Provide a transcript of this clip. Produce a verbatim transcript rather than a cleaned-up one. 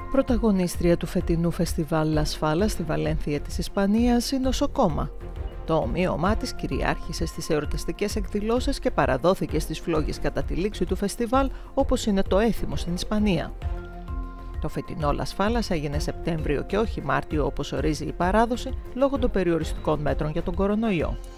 Πρωταγωνίστρια του φετινού φεστιβάλ Las Fallas στη Βαλένθια της Ισπανίας η νοσοκόμα. Το ομοίωμά της κυριάρχησε στις εορταστικές εκδηλώσεις και παραδόθηκε στις φλόγες κατά τη λήξη του φεστιβάλ, όπως είναι το έθιμο στην Ισπανία. Το φετινό Las Fallas έγινε Σεπτέμβριο και όχι Μάρτιο όπως ορίζει η παράδοση, λόγω των περιοριστικών μέτρων για τον κορονοϊό.